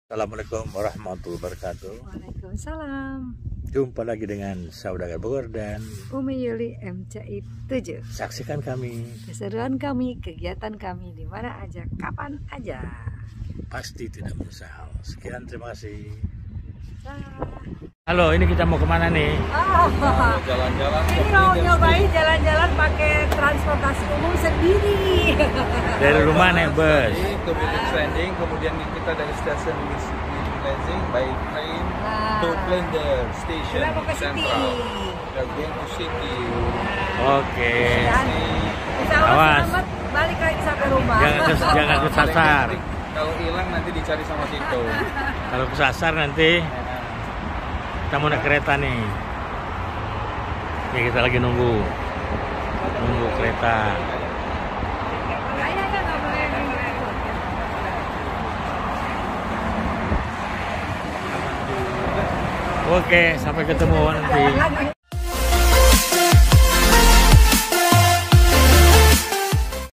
Assalamualaikum warahmatullahi wabarakatuh. Waalaikumsalam. Jumpa lagi dengan Saudagar Bogor dan Umi Yuli MCI 7. saksikan kami. Keseruan kami, kegiatan kami di mana aja, kapan aja. Pasti tidak menyesal. Sekian, terima kasih. Dah. Halo, ini kita mau kemana nih? Jalan-jalan. Ini mau nyobain jalan-jalan pakai transportasi umum sendiri. Dari rumah naik bus. Ke Village Landing, kemudian kita dari stasiun Landing by train to Blender Station Kita mau ke City. Central. We are going to City. Oke. Insya Allah Awas. selamat balik lagi sampai rumah. Jangan kesasar. Kalau hilang nanti dicari sama Tito. Kalau kesasar nanti kita mau naik kereta nih. Ya, kita lagi nunggu kereta. Kayaknya nggak boleh repot. Oke, sampai ketemu nanti.